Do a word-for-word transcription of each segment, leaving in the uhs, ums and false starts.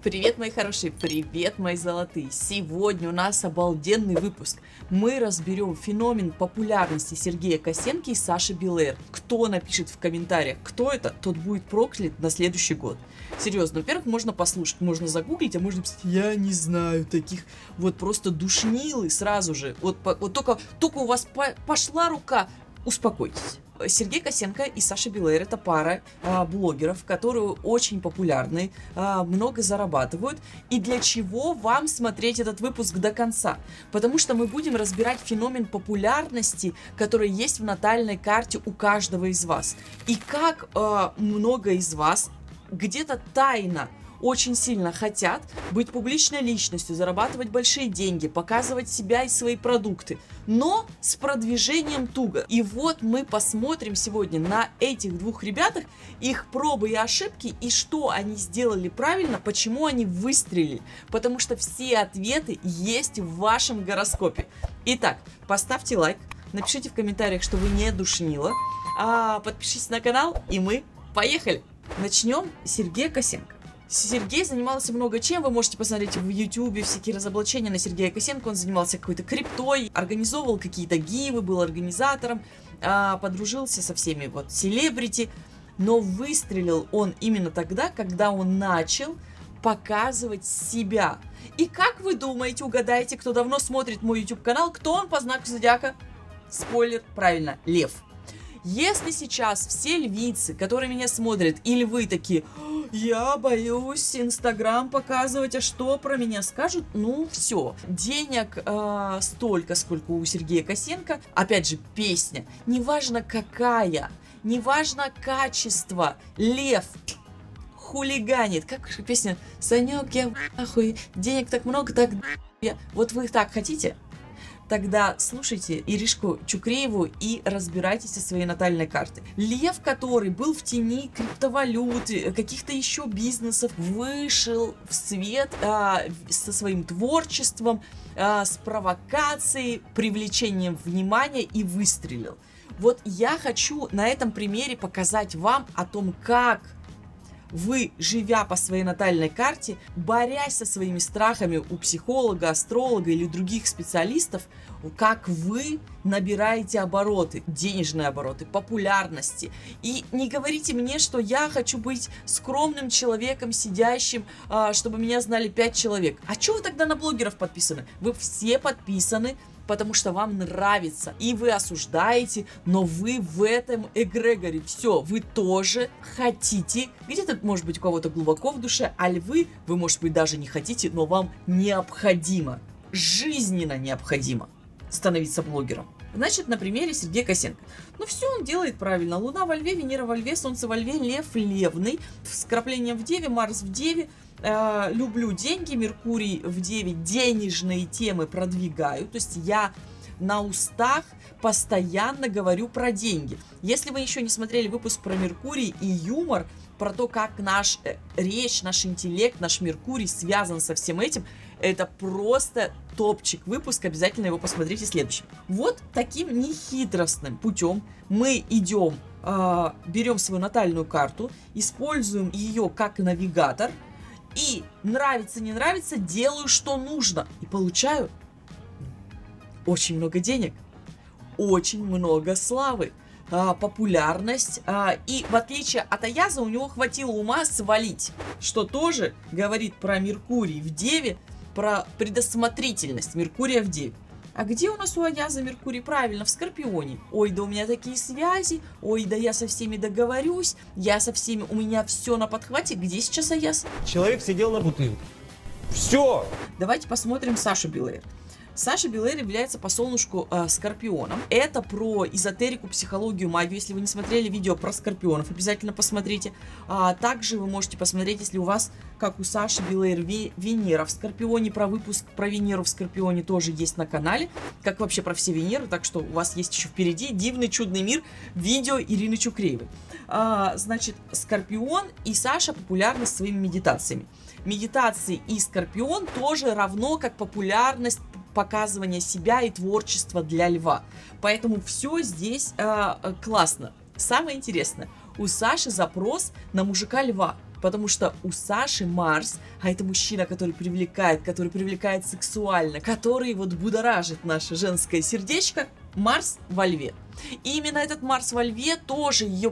Привет, мои хорошие, привет, мои золотые. Сегодня у нас обалденный выпуск. Мы разберем феномен популярности Сергея Косенко и Саши Белэр. Кто напишет в комментариях, кто это, тот будет проклят на следующий год. Серьезно, во-первых, можно послушать, можно загуглить, а можно писать, я не знаю таких. Вот просто душнилы сразу же. Вот, вот только, только у вас по пошла рука, успокойтесь. Сергей Косенко и Саша Белэр — это пара а, блогеров, которые очень популярны, а, много зарабатывают. И для чего вам смотреть этот выпуск до конца? Потому что мы будем разбирать феномен популярности, который есть в натальной карте у каждого из вас. И как а, много из вас где-то тайно очень сильно хотят быть публичной личностью, зарабатывать большие деньги, показывать себя и свои продукты, но с продвижением туго. И вот мы посмотрим сегодня на этих двух ребятах, их пробы и ошибки, и что они сделали правильно, почему они выстрелили. Потому что все ответы есть в вашем гороскопе. Итак, поставьте лайк, напишите в комментариях, что вы не душнила, а подпишитесь на канал, и мы поехали. Начнем с Сергея Косенко. Сергей занимался много чем, вы можете посмотреть в ютубе всякие разоблачения на Сергея Косенко. Он занимался какой-то криптой, организовывал какие-то гивы, был организатором, а, подружился со всеми вот селебрити. Но выстрелил он именно тогда, когда он начал показывать себя. И как вы думаете, угадаете, кто давно смотрит мой YouTube канал, кто он по знаку зодиака? Спойлер, правильно, лев. Если сейчас все львицы, которые меня смотрят, и львы такие, я боюсь Инстаграм показывать, а что про меня скажут, ну все. Денег э, столько, сколько у Сергея Косенко. Опять же, песня. Неважно какая, неважно качество. Лев хулиганит. Как песня? Санек, я нахуй, денег так много, так я. Вот вы так хотите? Тогда слушайте Иришку Чукрееву и разбирайтесь со своей натальной картой. Лев, который был в тени криптовалюты, каких-то еще бизнесов, вышел в свет а, со своим творчеством, а, с провокацией, привлечением внимания и выстрелил. Вот я хочу на этом примере показать вам о том, как вы, живя по своей натальной карте, борясь со своими страхами у психолога, астролога или других специалистов, как вы набираете обороты, денежные обороты, популярности. И не говорите мне, что я хочу быть скромным человеком, сидящим, чтобы меня знали пять человек. А что вы тогда на блогеров подписаны? Вы все подписаны, потому что вам нравится, и вы осуждаете, но вы в этом эгрегоре. Все, вы тоже хотите, где-то, может быть, у кого-то глубоко в душе, а львы, вы, может быть, даже не хотите, но вам необходимо, жизненно необходимо становиться блогером. Значит, на примере Сергея Косенко. Ну, все он делает правильно. Луна во Льве, Венера во Льве, Солнце во Льве, Лев левный, с вкраплением в Деве, Марс в Деве. Э, люблю деньги, Меркурий в Деве, денежные темы продвигаю. То есть я на устах постоянно говорю про деньги. Если вы еще не смотрели выпуск про Меркурий и юмор, про то, как наш э, речь, наш интеллект, наш Меркурий связан со всем этим, это просто топчик выпуск, обязательно его посмотрите следующим. Вот таким нехитростным путем мы идем, э, берем свою натальную карту, используем ее как навигатор, и нравится, не нравится, делаю, что нужно, и получаю очень много денег, очень много славы, а, популярность, а, и в отличие от Аяза у него хватило ума свалить, что тоже говорит про Меркурий в Деве, про предусмотрительность Меркурия в Деве. А где у нас у Аяза Меркурий? Правильно, в Скорпионе. Ой, да у меня такие связи, ой, да я со всеми договорюсь, я со всеми, у меня все на подхвате. Где сейчас Аяз? Человек сидел на бутылке. Все! Давайте посмотрим Сашу Белэр. Саша Белэр является по солнышку э, Скорпионом. Это про эзотерику, психологию, магию. Если вы не смотрели видео про Скорпионов, обязательно посмотрите. А также вы можете посмотреть, если у вас, как у Саши Белэр, Венера в Скорпионе. Про выпуск про Венеру в Скорпионе тоже есть на канале. Как вообще про все Венеры. Так что у вас есть еще впереди дивный, чудный мир. Видео Ирины Чукреевой. А, значит, Скорпион и Саша популярны своими медитациями. Медитации и Скорпион тоже равно как популярность показывания себя и творчества для льва. Поэтому все здесь э, классно. Самое интересное, у Саши запрос на мужика льва. Потому что у Саши Марс, а это мужчина, который привлекает, который привлекает сексуально, который вот будоражит наше женское сердечко, Марс во Льве. И именно этот Марс во Льве тоже ее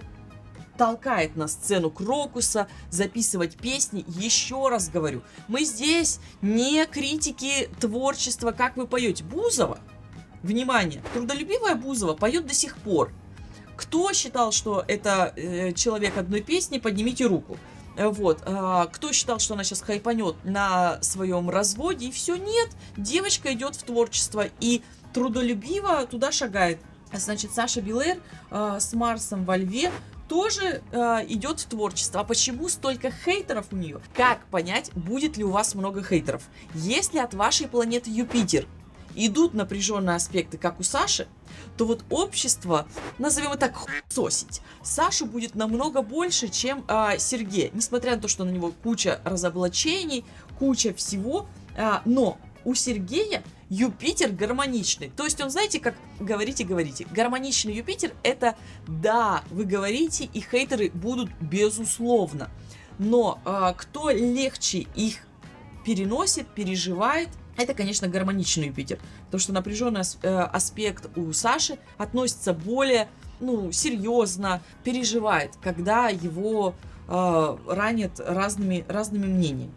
толкает на сцену Крокуса, записывать песни. Еще раз говорю, мы здесь не критики творчества, как вы поете. Бузова, внимание, трудолюбивая Бузова поет до сих пор. Кто считал, что это э, человек одной песни, поднимите руку. Вот, а, кто считал, что она сейчас хайпанет на своем разводе, и все, нет, девочка идет в творчество и трудолюбиво туда шагает. Значит, Саша Белэр а, с Марсом во Льве тоже а, идет в творчество. А почему столько хейтеров у нее? Как понять, будет ли у вас много хейтеров? Если от вашей планеты Юпитер идут напряженные аспекты, как у Саши, то вот общество, назовем это так, хуесосить, Сашу будет намного больше, чем а, Сергея. Несмотря на то, что на него куча разоблачений, куча всего, а, но у Сергея Юпитер гармоничный. То есть он, знаете, как говорите-говорите, гармоничный Юпитер — это да, вы говорите, и хейтеры будут безусловно. Но а, кто легче их переносит, переживает, это, конечно, гармоничный Юпитер. Потому что напряженный э, аспект у Саши относится более, ну, серьезно, переживает, когда его э, ранят разными, разными мнениями.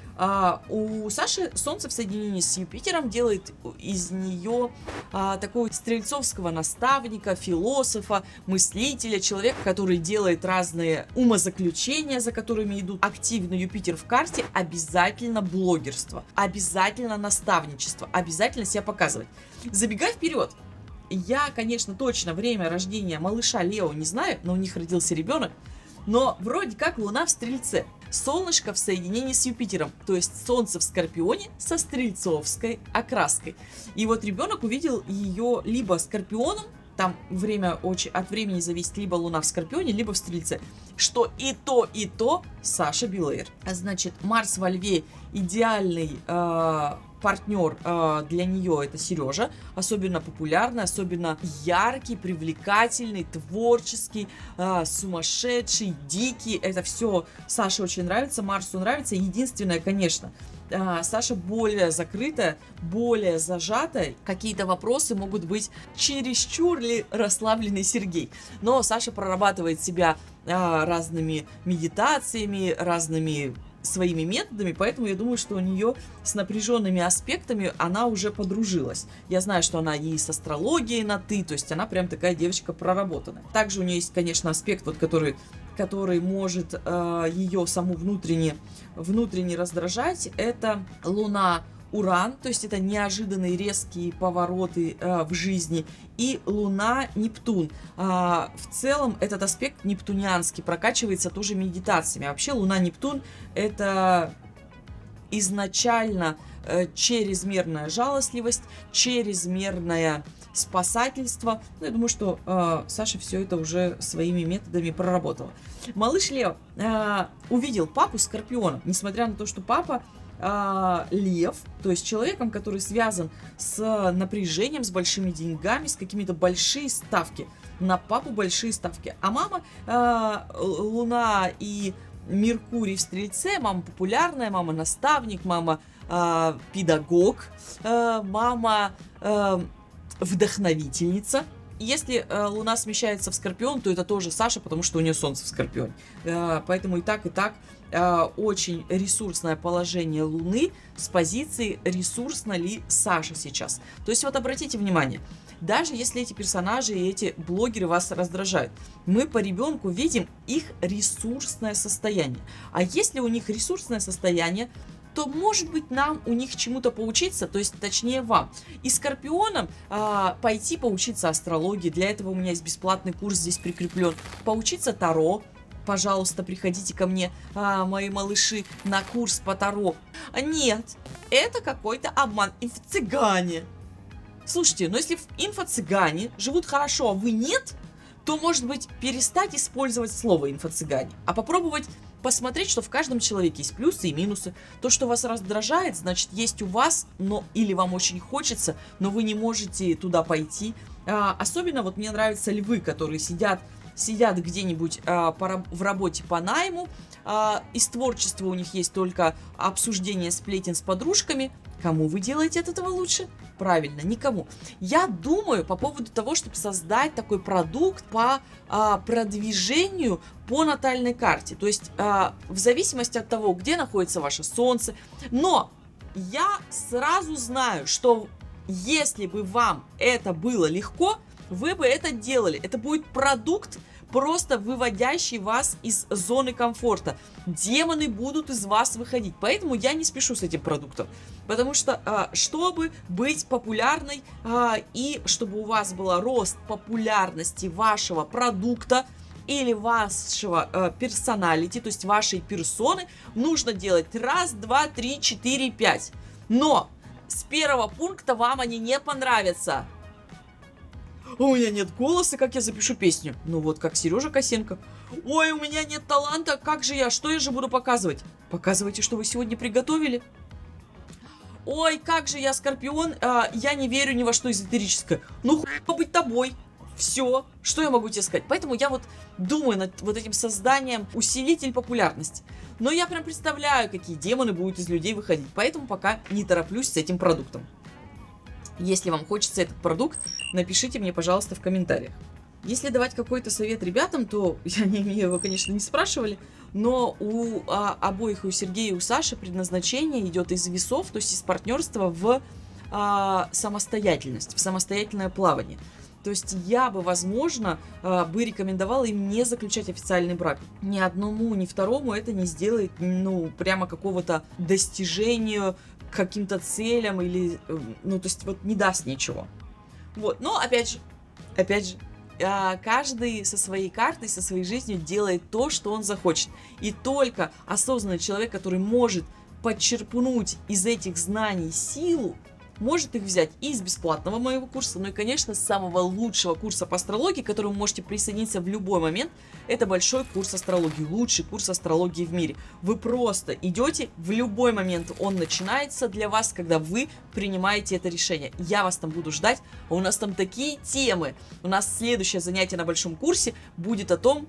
А у Саши Солнце в соединении с Юпитером делает из нее а, такого стрельцовского наставника, философа, мыслителя, человека, который делает разные умозаключения, за которыми идут активно Юпитер в карте, обязательно блогерство, обязательно наставничество, обязательно себя показывать. Забегая вперед, я, конечно, точно время рождения малыша Лео не знаю, но у них родился ребенок, но вроде как Луна в Стрельце. Солнышко в соединении с Юпитером, то есть Солнце в Скорпионе со стрельцовской окраской. И вот ребенок увидел ее либо Скорпионом, там время очень, от времени зависит, либо Луна в Скорпионе, либо в Стрельце, что и то, и то Саша Белэр. Значит, Марс во Льве идеальный э, партнер э, для нее — это Сережа, особенно популярный, особенно яркий, привлекательный, творческий, э, сумасшедший, дикий. Это все Саше очень нравится, Марсу нравится. Единственное, конечно, э, Саша более закрытая, более зажатая. Какие-то вопросы могут быть чересчур ли расслабленный Сергей. Но Саша прорабатывает себя э, разными медитациями, разными своими методами, поэтому я думаю, что у нее с напряженными аспектами она уже подружилась. Я знаю, что она и с астрологией на «ты», то есть она прям такая девочка проработанная. Также у нее есть, конечно, аспект, вот, который, который может э, ее саму внутренне, внутренне раздражать, это Луна Уран, то есть это неожиданные резкие повороты э, в жизни, и Луна Нептун. А, в целом этот аспект нептунианский прокачивается тоже медитациями. А вообще Луна Нептун — это изначально э, чрезмерная жалостливость, чрезмерное спасательство. Ну, я думаю, что э, Саша все это уже своими методами проработала. Малыш Лео э, увидел папу Скорпиона, несмотря на то, что папа Uh, лев, то есть человеком, который связан с напряжением, с большими деньгами, с какими-то большие ставки. На папу большие ставки. А мама, uh, Луна и Меркурий в Стрельце, мама популярная, мама наставник, мама uh, педагог, uh, мама uh, вдохновительница. Если э, Луна смещается в Скорпион, то это тоже Саша, потому что у нее Солнце в Скорпионе. Э, поэтому и так, и так э, очень ресурсное положение Луны с позиции, ресурсна ли Саша сейчас. То есть вот обратите внимание, даже если эти персонажи и эти блогеры вас раздражают, мы по ребенку видим их ресурсное состояние. А если у них ресурсное состояние, то, может быть, нам у них чему-то поучиться, то есть, точнее, вам. И Скорпионам а, пойти поучиться астрологии, для этого у меня есть бесплатный курс здесь прикреплен, поучиться Таро. Пожалуйста, приходите ко мне, а, мои малыши, на курс по Таро. Нет, это какой-то обман, инфо-цыгане. Слушайте, но если в инфо-цыгане живут хорошо, а вы нет, то, может быть, перестать использовать слово инфо-цыгане, а попробовать посмотреть, что в каждом человеке есть плюсы и минусы. То, что вас раздражает, значит, есть у вас, но или вам очень хочется, но вы не можете туда пойти. А, особенно вот мне нравятся львы, которые сидят сидят где-нибудь а, по, в работе по найму, а, из творчества у них есть только обсуждение сплетен с подружками. Кому вы делаете от этого лучше? Правильно, никому. Я думаю по поводу того, чтобы создать такой продукт по а, продвижению по натальной карте. То есть а, в зависимости от того, где находится ваше солнце. Но я сразу знаю, что если бы вам это было легко, вы бы это делали. Это будет продукт, просто выводящий вас из зоны комфорта. Демоны будут из вас выходить. Поэтому я не спешу с этим продуктом. Потому что, а, чтобы быть популярной а, и чтобы у вас был рост популярности вашего продукта или вашего э, персоналити, то есть вашей персоны, нужно делать раз, два, три, четыре, пять. Но с первого пункта вам они не понравятся. У меня нет голоса, как я запишу песню? Ну вот, как Сережа Косенко. Ой, у меня нет таланта, как же я? Что я же буду показывать? Показывайте, что вы сегодня приготовили. Ой, как же я Скорпион, а, я не верю ни во что эзотерическое. Ну, хуй быть тобой. Все, что я могу тебе сказать? Поэтому я вот думаю над вот этим созданием усилитель популярности. Но я прям представляю, какие демоны будут из людей выходить. Поэтому пока не тороплюсь с этим продуктом. Если вам хочется этот продукт, напишите мне, пожалуйста, в комментариях. Если давать какой-то совет ребятам, то я не имею, его, конечно, не спрашивали, но у а, обоих, у Сергея и у Саши, предназначение идет из весов, то есть из партнерства в а, самостоятельность, в самостоятельное плавание. То есть я бы, возможно, бы рекомендовала им не заключать официальный брак. Ни одному, ни второму это не сделает, ну, прямо какого-то достижения, каким-то целям или, ну, то есть вот не даст ничего. Вот, но опять же, опять же, каждый со своей картой, со своей жизнью делает то, что он захочет. И только осознанный человек, который может подчерпнуть из этих знаний силу, может их взять и из бесплатного моего курса, ну и, конечно, с самого лучшего курса по астрологии, к которому вы можете присоединиться в любой момент. Это большой курс астрологии, лучший курс астрологии в мире. Вы просто идете, в любой момент он начинается для вас, когда вы принимаете это решение. Я вас там буду ждать, а у нас там такие темы. У нас следующее занятие на большом курсе будет о том,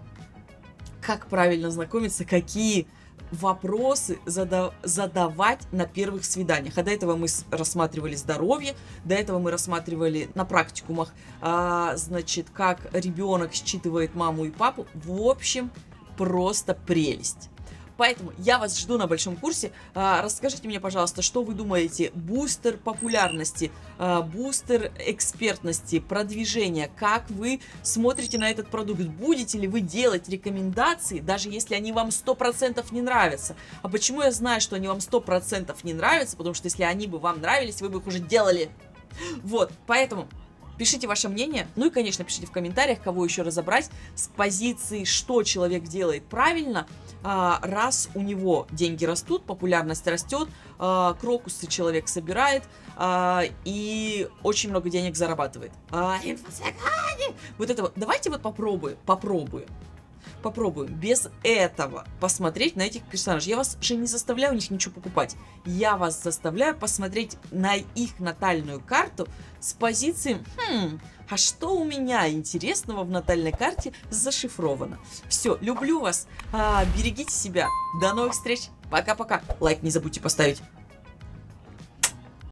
как правильно знакомиться, какие вопросы зада задавать на первых свиданиях. А до этого мы рассматривали здоровье, до этого мы рассматривали на практикумах, а, значит, как ребенок считывает маму и папу. В общем, просто прелесть. Поэтому я вас жду на большом курсе. А, расскажите мне, пожалуйста, что вы думаете? Бустер популярности, а, бустер экспертности, продвижения. Как вы смотрите на этот продукт? Будете ли вы делать рекомендации, даже если они вам сто процентов не нравятся? А почему я знаю, что они вам сто процентов не нравятся? Потому что если они бы вам нравились, вы бы их уже делали. Вот, поэтому пишите ваше мнение. Ну и, конечно, пишите в комментариях, кого еще разобрать с позиции, что человек делает правильно, раз у него деньги растут, популярность растет, крокусы человек собирает и очень много денег зарабатывает. Вот это вот. Давайте вот попробуем, попробуем. Попробуем без этого посмотреть на этих персонажей. Я вас же не заставляю у них ничего покупать. Я вас заставляю посмотреть на их натальную карту с позиции, хм, а что у меня интересного в натальной карте зашифровано. Все, люблю вас, а, берегите себя. До новых встреч. Пока-пока. Лайк не забудьте поставить.